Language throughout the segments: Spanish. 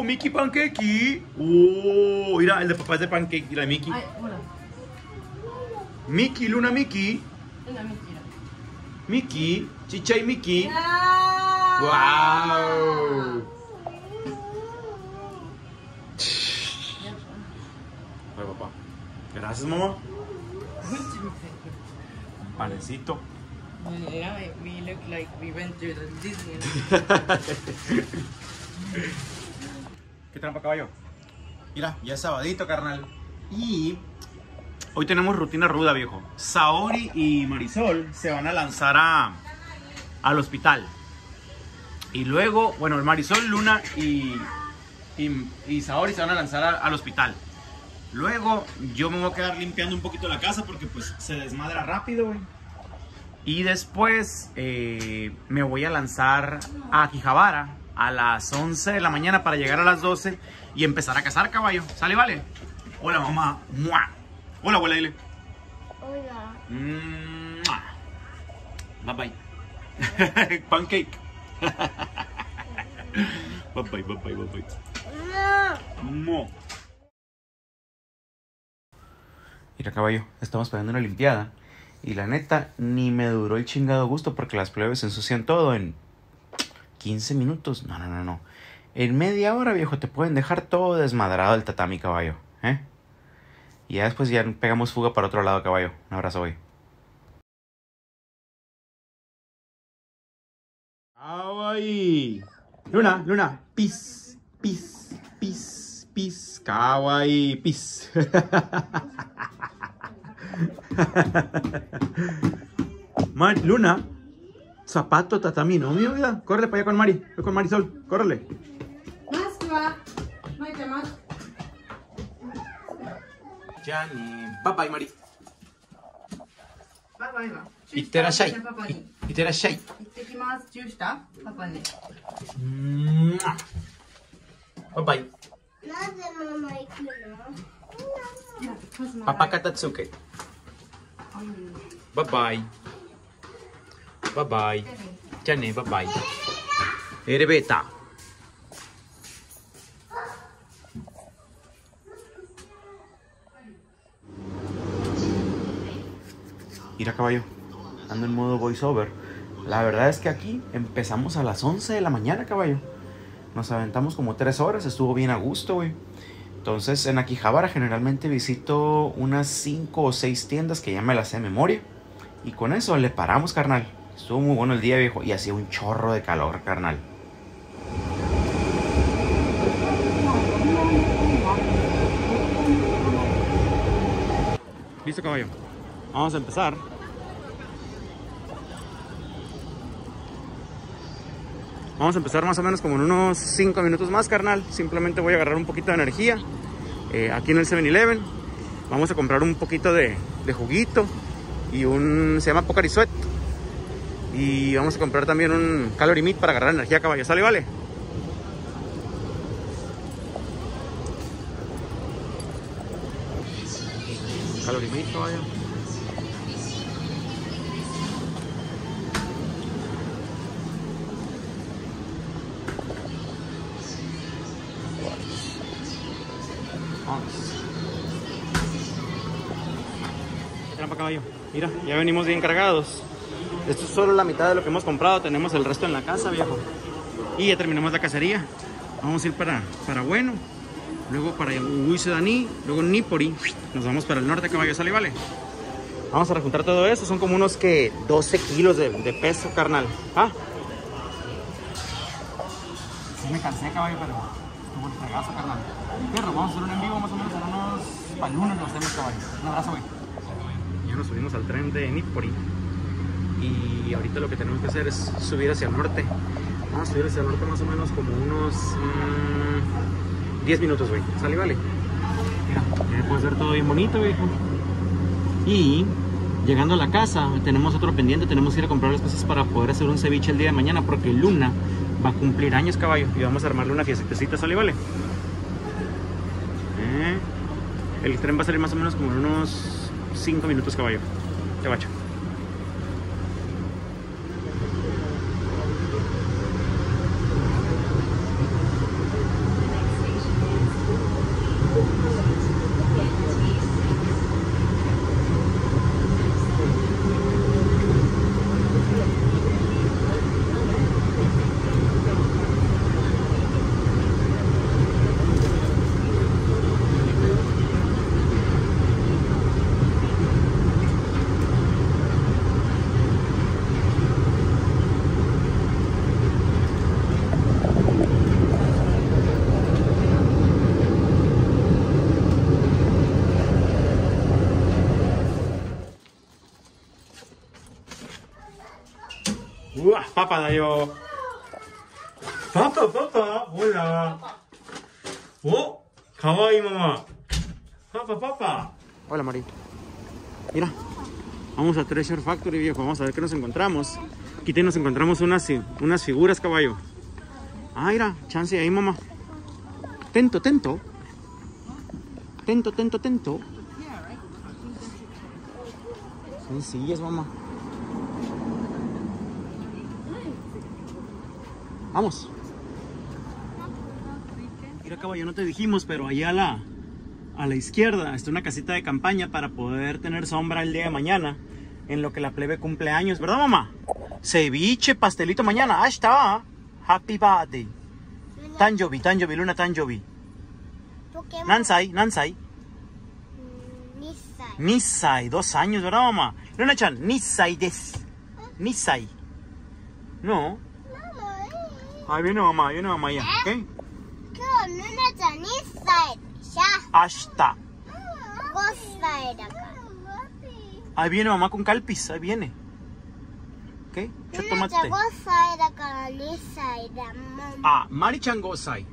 Mickey Pancake. Mira, el de papá es de Pancake. Mira, Mickey. Ay, hola. Mickey, Luna, Mickey. Una mentira. Mickey, Chicha y Mickey. ¡Ah! ¡Wow! Ay, papá. Gracias, mamá. Un panecito. Yeah, we look like we went to the Disney. ¿Qué trampa, caballo? Mira, ya es sabadito, carnal. Y hoy tenemos rutina ruda, viejo. Saori y Marisol se van a lanzar al hospital. Y luego, bueno, el Marisol, Luna y Saori se van a lanzar al hospital. Luego yo me voy a quedar limpiando un poquito la casa porque pues se desmadra rápido, güey. Y después me voy a lanzar a Quijabara a las 11 de la mañana para llegar a las 12 y empezar a cazar, caballo. ¿Sale, vale? Hola, mamá. ¡Mua! Hola, abuela, dile. Hola. Bye bye. Pancake. Bye bye, bye bye, bye bye. No. Mira, caballo, estamos pagando una limpiada. Y la neta, ni me duró el chingado gusto porque las plebes se ensucian todo en 15 minutos. No. En media hora, viejo, te pueden dejar todo desmadrado el tatami, caballo. Y ya después ya pegamos fuga para otro lado, caballo. Un abrazo, güey. Kawaii. Luna. Pis. Kawaii. Pis. Luna. Zapato tatami, ¿no, mi vida? Córrele para allá con Mari. Ve con Marisol. Córrele. Jani. Bye bye, Mari. Itterashai. Itterashai. 行ってきます。チューしたパパに。 Bye bye. なぜママ行くの？ Papa Katatsuke. Bye bye. Bye bye. Jani, bye bye. Erebeta. Mira, caballo, ando en modo voiceover. La verdad es que aquí empezamos a las 11 de la mañana, caballo. Nos aventamos como 3 horas, estuvo bien a gusto, güey. Entonces, en Akihabara generalmente visito unas 5 o 6 tiendas que ya me las sé de memoria. Y con eso le paramos, carnal. Estuvo muy bueno el día, viejo, y hacía un chorro de calor, carnal. Listo, caballo. Vamos a empezar. Vamos a empezar más o menos como en unos 5 minutos más, carnal. Simplemente voy a agarrar un poquito de energía aquí en el 7-Eleven. Vamos a comprar un poquito de juguito y se llama Pocari Sweat. Y vamos a comprar también un Calorie Meat para agarrar energía, caballo. ¿Sale, vale? Calorie Meat, caballo. ¿Qué trampa, caballo? Mira, ya venimos bien cargados. Esto es solo la mitad de lo que hemos comprado. Tenemos el resto en la casa, viejo. Y ya terminamos la cacería. Vamos a ir para Bueno. Luego para Uisedani. Luego Nippori. Nos vamos para el norte, caballo. ¿Sale, vale? Vamos a rejuntar todo eso. Son como unos que 12 kilos de peso, carnal. Sí me cansé, caballo, pero estuvo el fregazo, carnal. Perro, vamos a hacer un en vivo más o menos en unos para el lunes los hacemos, caballo. Un abrazo, güey. Ya nos subimos al tren de Nippori. Y ahorita lo que tenemos que hacer es subir hacia el norte. Vamos a subir hacia el norte más o menos como unos 10 minutos, güey. ¿Sale, vale? Mira, ya puede ser todo bien bonito, viejo. Y llegando a la casa, tenemos otro pendiente. Tenemos que ir a comprar las cosas para poder hacer un ceviche el día de mañana, porque Luna va a cumplir años, caballo. Y vamos a armarle una fiestecita, ¿sale, vale? El tren va a salir más o menos como en unos 5 minutos, caballo. Te bacho. Uah, papá da yo. Papá, hola. Oh, kawaii mamá. Papá. Hola, Mari. Mira, vamos a Treasure Factory, viejo. Vamos a ver qué nos encontramos. Aquí nos encontramos unas figuras, caballo. Ah, mira, chance ahí, mamá. Tento. Sencillas, mamá. Vamos. Mira, caballo, no te dijimos, pero allá a la izquierda está una casita de campaña para poder tener sombra el día de mañana, en lo que la plebe cumple años, ¿verdad, mamá? Ceviche, pastelito mañana. Ah, está. Happy birthday. Tanjobi, Luna Tanjobi. Nansai. Nisai, 2 años, ¿verdad, mamá? Luna-chan, Nisai des. Nisai. No. Ahí viene mamá ya, ¿ok? Hasta. Ahí viene mamá con calpis, ahí viene. ¿Ok? Chotomate. Ah, Mari-chan Gosai.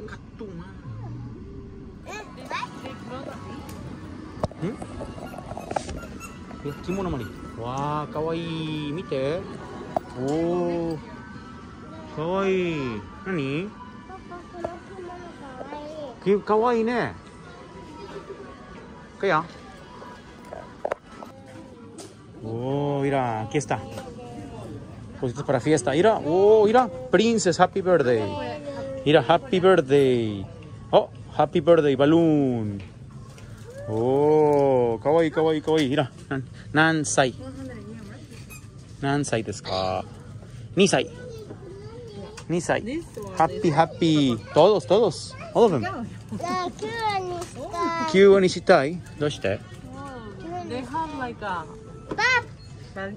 Kimono Mari. Wow, kawaii. Mite. Oh. Kawaii. Nani? Kawaii ne. Kaya. Oh, mira, aquí está. Cositas para fiesta. Mira, oh, mira, Princess, happy birthday. Mira, happy birthday. Oh, happy birthday, balloon. Oh, kawaii. Mira, Nansai desu ka? Nisai. Happy. Todos. All of them. Kyu ni shitai. Doshite? They have like a... I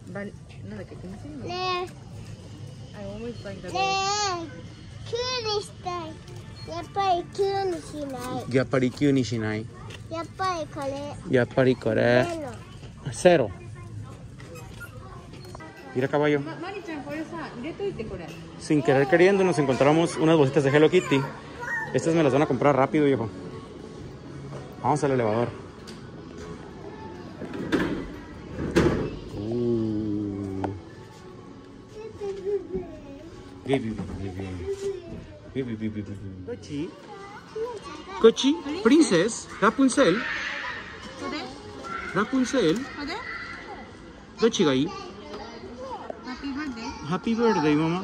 always like that. やっぱり急にしない。 やっぱり急にしない。 やっぱりこれ。 やっぱりこれ。Cero. Mira, caballo. Mari-chan, por esa, iré con él. Sin querer queriendo nos encontramos unas bolsitas de Hello Kitty. Estas me las van a comprar rápido, viejo. Vamos al elevador. Kochi, Princess, Rapunzel. Dochi ga ii? Happy birthday, mama.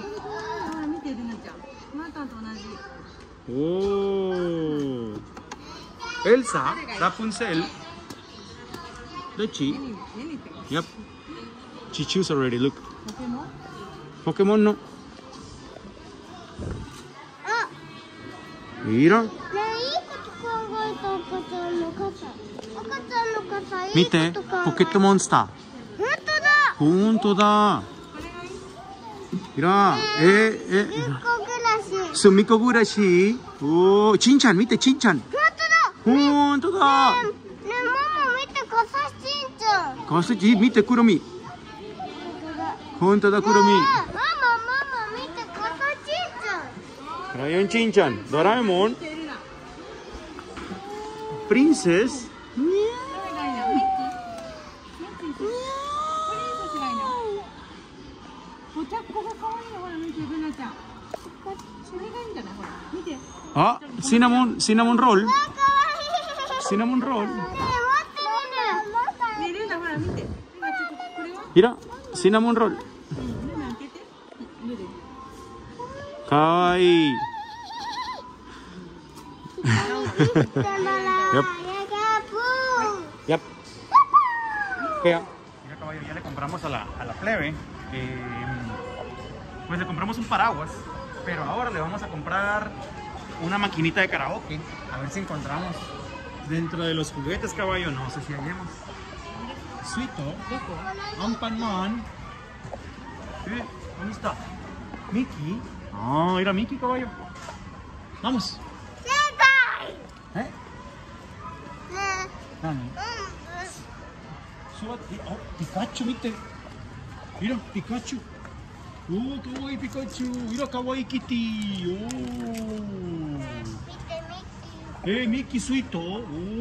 Oh. Elsa, Rapunzel. Dochi? Yep. She chose already, look. Pokemon no. Mira. Mite, Pocket Monster. Honto. Mira, Sumiko Gurashi. Oh, Chinchan, mite, Chinchan. Honto da. Kasashi, mite, Kuromi. Honto da, Kuromi. Crayon Chinchan, Doraemon, Princess. Ah, cinnamon roll. Mira, cinnamon roll. Kawaii. Yep. Mira, caballo, ya le compramos a la plebe. Pues le compramos un paraguas, pero ahora le vamos a comprar una maquinita de karaoke. A ver si encontramos dentro de los juguetes, caballo. No sé si hallemos. Suito, Ampanman. ¿Dónde está? Mickey. Ah, mira Mickey, caballo. Vamos. ¿Eh? Oh, Pikachu, ¿viste? Mira, Pikachu. Oh, kawaii Pikachu. Mira, kawaii Kitty. Oh. Mickey Suito. Oh.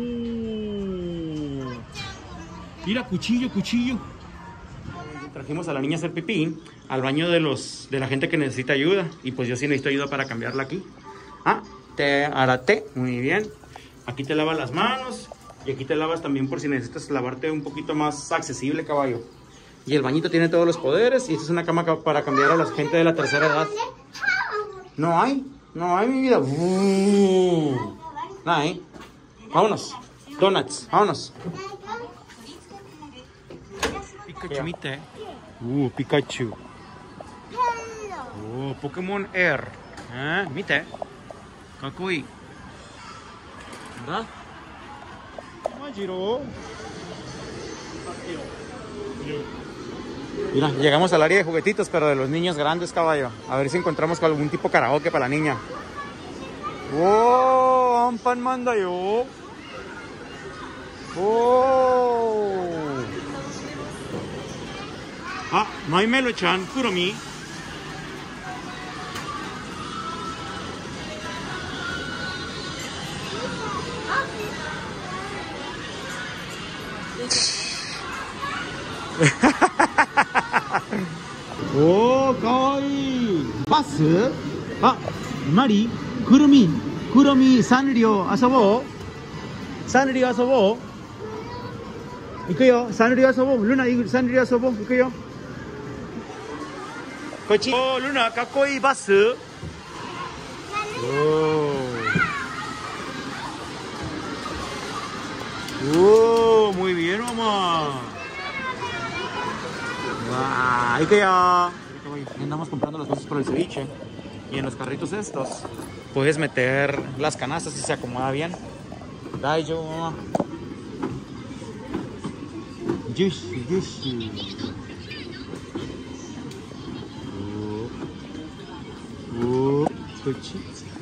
Mira, cuchillo, cuchillo. Trajimos a la niña a hacer pipí al baño de la gente que necesita ayuda. Y pues yo sí necesito ayuda para cambiarla aquí. Ah, te harate. Muy bien. Aquí te lavas las manos. Y aquí te lavas también por si necesitas lavarte un poquito más accesible, caballo. Y el bañito tiene todos los poderes. Y esta es una cama para cambiar a la gente de la tercera edad. No hay mi vida. No hay. Vámonos. Donuts, vámonos. Pikachu, mite. Pikachu. Pokémon Air. Mite. Kakui. ¿Verdad? Majiro. Mira, llegamos al área de juguetitos, pero de los niños grandes, caballo. A ver si encontramos con algún tipo karaoke para la niña. ¡Oh! ¡Ampan manda yo! ¡Oh! Ah, no hay Melo-chan, Kuromi. 오, 가와이. 바스. 아, 마리. 구름이. 구름이 산으리오 아서보. 산으리오 아서보. 이거요. 산으리오 아서보. 루나 이거 산으리오 아서보. 이거요. 그렇지. 오, 루나 까꼬이 바스. 오, muy bien, mamá. Ahí que ya andamos comprando las cosas para el ceviche. Y en los carritos estos puedes meter las canastas y se acomoda bien. Dai yo, mamá. Yushi, yushi. Cochi.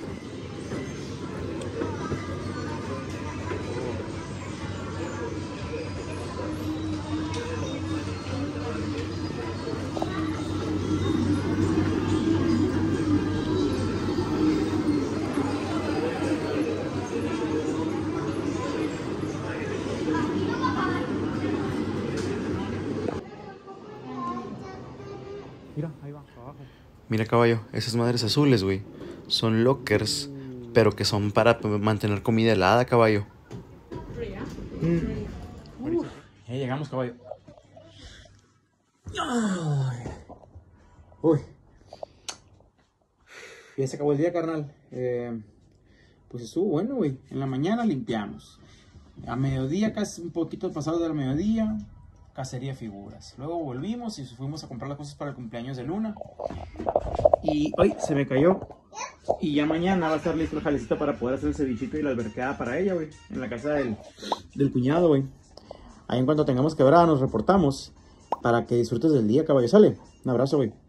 Mira, ahí va, abajo. Mira, caballo, esas madres azules, güey, son lockers, pero que son para mantener comida helada, caballo. Ya llegamos, caballo. Ay. Uy. Ya se acabó el día, carnal. Pues estuvo bueno, güey. En la mañana limpiamos. A mediodía, casi un poquito pasado del mediodía, cacería de figuras. Luego volvimos y fuimos a comprar las cosas para el cumpleaños de Luna. Y hoy se me cayó. Y ya mañana va a estar listo el jalecito para poder hacer el cevichito y la albercada para ella, güey. En la casa del cuñado, güey. Ahí en cuanto tengamos quebrada nos reportamos para que disfrutes del día, caballo. Sale. Un abrazo, güey.